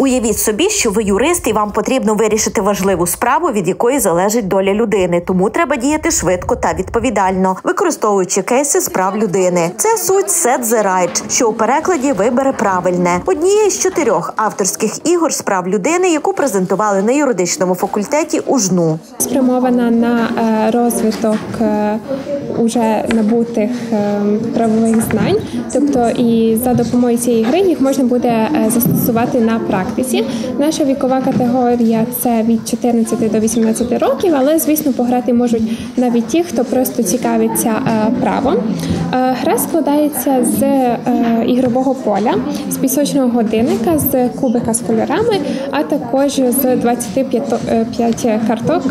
Уявіть собі, що ви юрист і вам потрібно вирішити важливу справу, від якої залежить доля людини. Тому треба діяти швидко та відповідально, використовуючи кейси з прав людини. Це суть «Set the right», що у перекладі «вибери правильне». Однією з 4 авторських ігор з прав людини, яку презентували на юридичному факультеті УЖНУ. Спрямована на розвиток уже набутих правових знань, тобто і за допомогою цієї гри їх можна буде застосувати на практиці. Наша вікова категорія – це від 14 до 18 років, але, звісно, пограти можуть навіть ті, хто просто цікавиться правом. Гра складається з ігрового поля, з пісочного годинника, з кубика з кольорами, а також з 25 карток,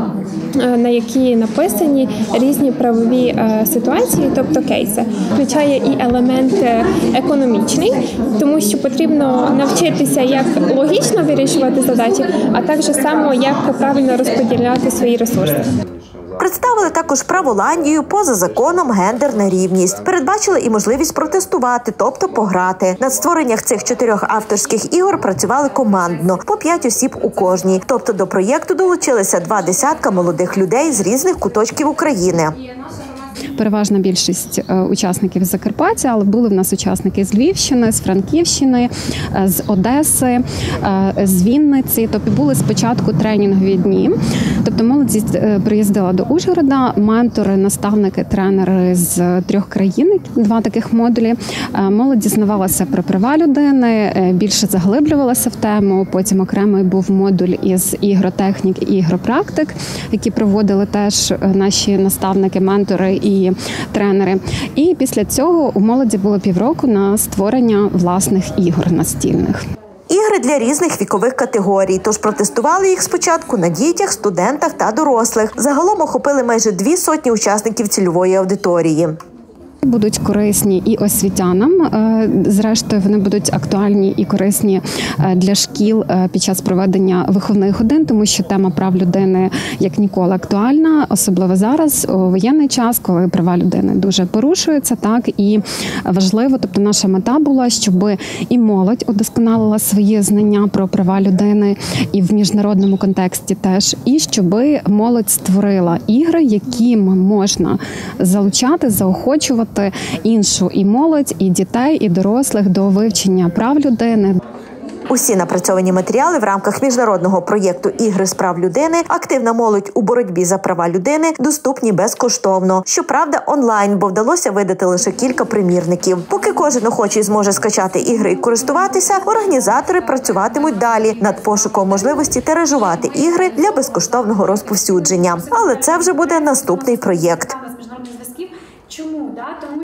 на які написані різні правові ситуації, тобто кейси. Включає і елемент економічний, тому що потрібно навчитися, як логічно вирішувати задачі, а також само, як правильно розподіляти свої ресурси. Представили також Праволандію, поза законом, гендерна рівність. Передбачили і можливість протестувати, тобто пограти. Над створенням цих 4 авторських ігор працювали командно, по 5 осіб у кожній. Тобто до проєкту долучилися 20 молодих людей з різних куточків України. Переважна більшість учасників з Закарпаття, але були в нас учасники з Львівщини, з Франківщини, з Одеси, з Вінниці. Тобто були спочатку тренінгові дні. Тобто молодь приїздила до Ужгорода, ментори, наставники, тренери з 3 країн, 2 таких модулі. Молодь дізнавалася про права людини, більше заглиблювалася в тему. Потім окремий був модуль із ігротехнік і ігропрактик, які проводили теж наші наставники, ментори і тренери. І після цього у молоді було півроку на створення власних ігор настільних. Ігри для різних вікових категорій, тож протестували їх спочатку на дітях, студентах та дорослих. Загалом охопили майже 200 учасників цільової аудиторії. Будуть корисні і освітянам, зрештою вони будуть актуальні і корисні для шкіл під час проведення виховних годин, тому що тема прав людини як ніколи актуальна, особливо зараз, у воєнний час, коли права людини дуже порушуються, так, і важливо, тобто наша мета була, щоб і молодь удосконалила свої знання про права людини і в міжнародному контексті теж, і щоб молодь створила ігри, яким можна залучати, заохочувати іншу і молодь, і дітей, і дорослих до вивчення прав людини. Усі напрацьовані матеріали в рамках міжнародного проєкту «Ігри з прав людини. Активна молодь у боротьбі за права людини» доступні безкоштовно. Щоправда, онлайн, бо вдалося видати лише кілька примірників. Поки кожен охочий зможе скачати ігри і користуватися, організатори працюватимуть далі над пошуком можливості тиражувати ігри для безкоштовного розповсюдження. Але це вже буде наступний проєкт. Чому?